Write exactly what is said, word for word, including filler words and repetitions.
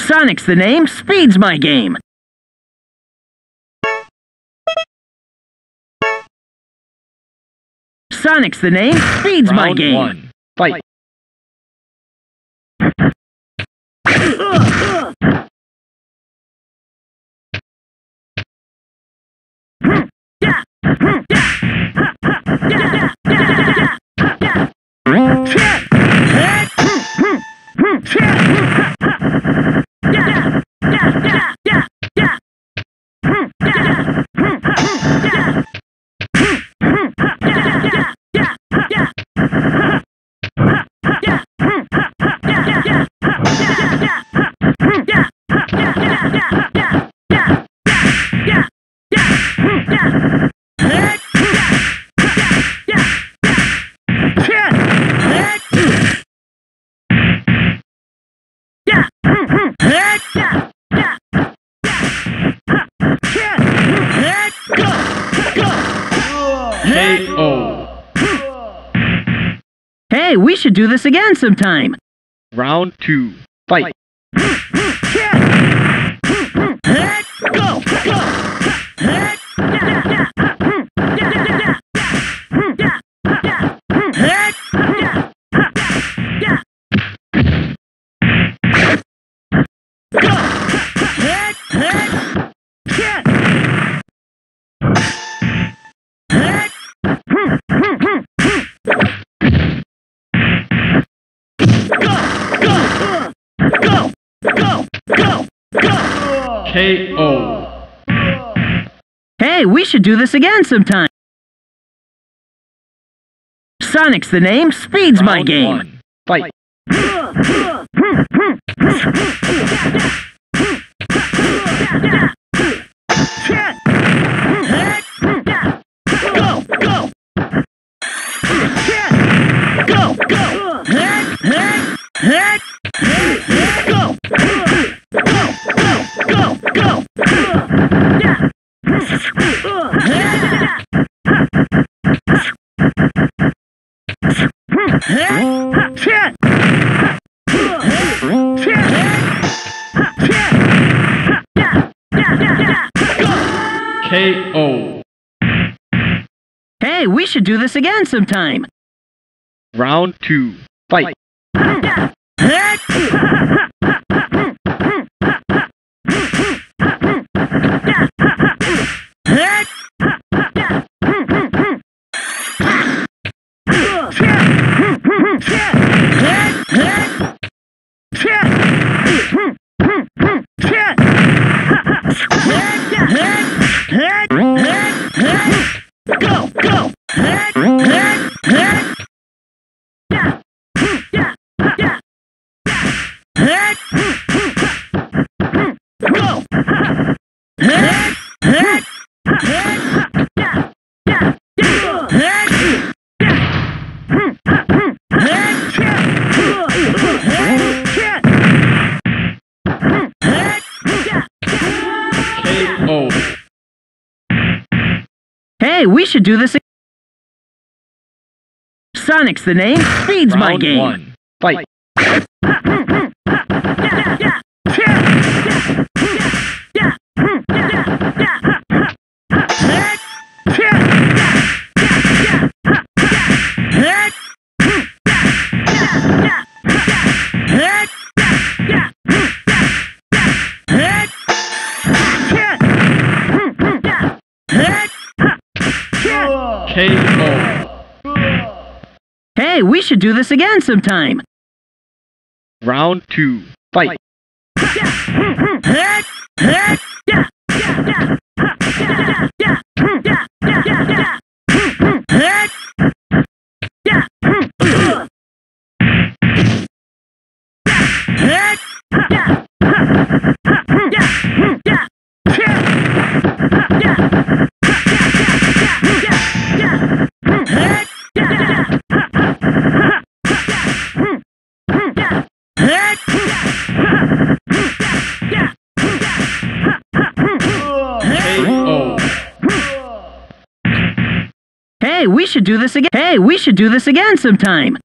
Sonic's the name, speed's my game. Sonic's the name, speed's my game. One. Fight. K O. Hey, we should do this again sometime. Round two. Fight. K O. Hey, we should do this again sometime. Sonic's the name, speed's my Round game. one. Fight. K O. Hey, we should do this again sometime. Round two. Fight. Hey, we should do this again. Sonic's the name, speed's my Round game. one. Fight. K O. Hey, we should do this again sometime. Round two. Fight. Hey, we should do this again. Hey, we should do this again sometime.